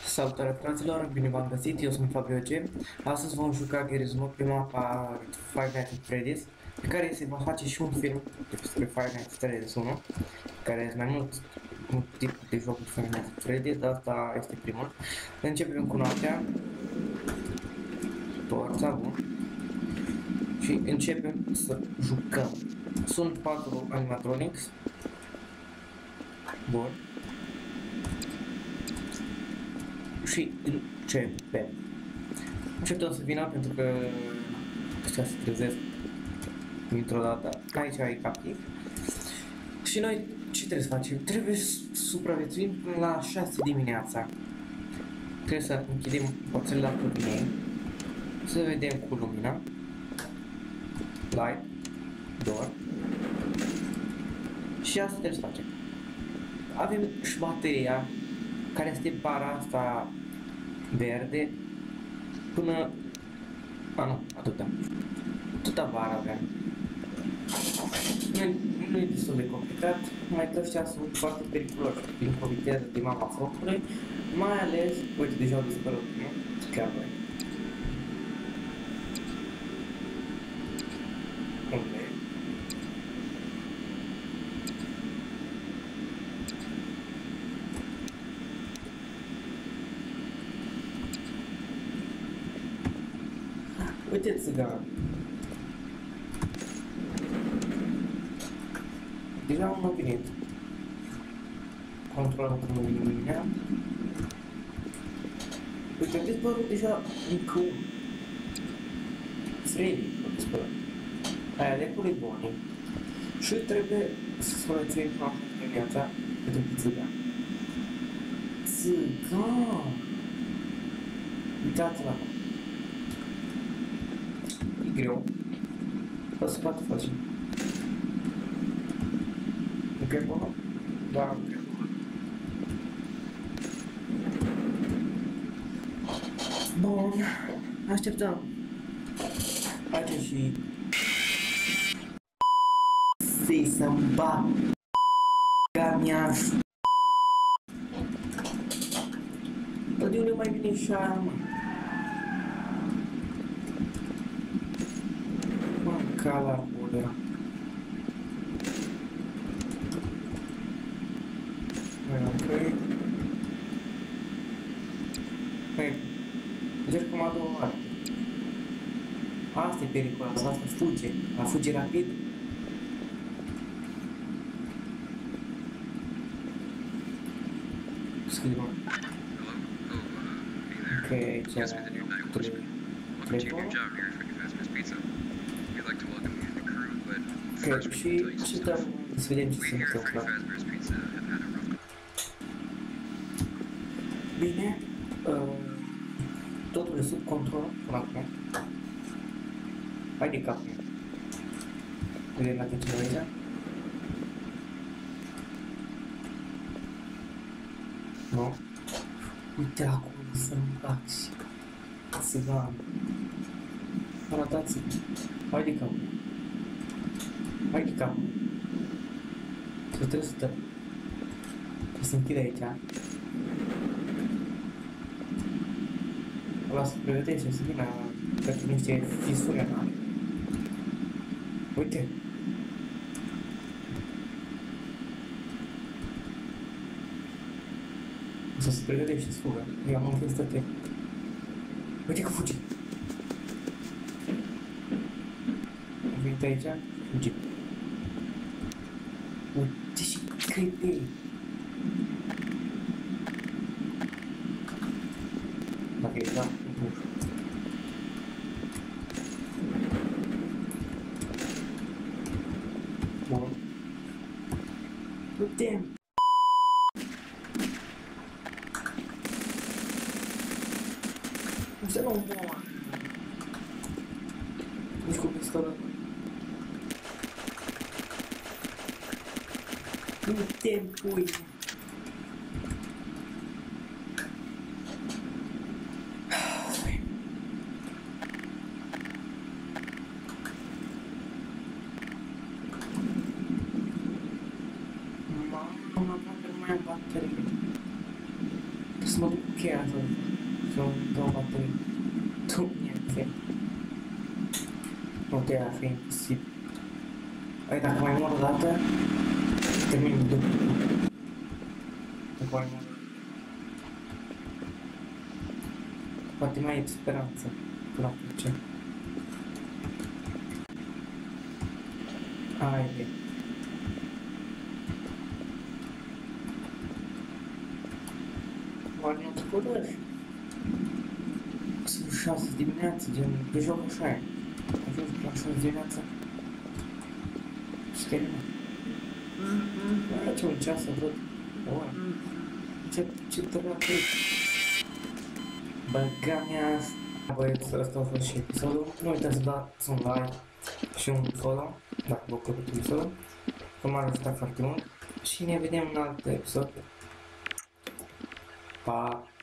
Salutare fraților, bine v-am găsit, eu sunt Fabio G. Astăzi vom juca Gerismo, prima part Five Nights at Freddy's, pe care se va face și un film despre Five Nights at Freddy's 1, care este mai mult un tip de joc de Five Nights at Freddy's, dar asta este primul. Începem cu noaptea, forța, bun, și începem să jucăm. Sunt 4 animatronics, bun. Și începem. Începem să vină pentru că ăștia se trezesc dintr-o dată. Aici ai captiv. Și noi ce trebuie să facem? Trebuie să supraviețuim până la 6 dimineața. Trebuie să închidem oțelul la ei. Să vedem cu lumina. Light. Door. Și asta trebuie să facem. Avem și bateria, care este bara asta verde, până... nu, atâta. Atâta bara avem. Nu e destul de complicat, mai că ăștia sunt foarte periculoși, din povitează de mama focului, mai ales, uite, deja au dispărut, nu? Chiar voi. Unde? Uite țigan. Deja am venit. Controlăm cum e lumina. Uite, a dispărut deja încă un. Freddy a dispărut. Aia de acolo e Bonnie. Și trebuie să supraviețuim până la dimineața pentru țigan. Țigan! Uitați-l acolo. E greu, dar se poate face. Nu cred că nu? Da, nu cred că nu. Bun, așteptăm. Face și... să-mi bat gamia. Dar de unde mai vine și aia, mă? Cala bolera. Ok. Păi, încerc cum a doua oară. Asta e periculoasă, asta fuge. A fuge rapid. Scriu. Ok, aici avem 3 Ok, și dăm să vedem ce se întâmplă. Bine, totul e sub control până acum. Hai de cap. Vedem la ce aici. Nu? Uite acolo să-mi baci. Țigan. Arătați-mi. Hai de cap. Hai de cap. Trebuie să închid aici. O las să pregătește să vină pentru niște fisuri anale. Uite. O să se pregătește să fugă. Eu am închis toate. Uite că fugi. Am venit aici. Fugi. Uite și crepe. Dacă e da, nu. Bun. Putem. Să nu mor. Nici cu pistolul. Nu te pui. Mamma, nu mai am baterie. Să mă duc cu cheia să dau baterii. Tu, nie, nu te ar fi imposibil. Ai, dacă mai mor o dată, termin după. Dacă mai mor. Poate mai e speranță la plăcere. Haide. Oare nu te curăși? Sunt 6 dimineața, gen, pe joc așa e. Ajungi la 6 dimineața. Și termină. Mai ce un ceas să văd. Oare. Ce dracu e? Băga mea asta. Băieți, ăsta a fost și episodul. Nu uitați să dați un like și un follow, dacă vă plăcut episodul. Că m-a ajutat foarte mult. Și ne vedem în alt episod. Pa!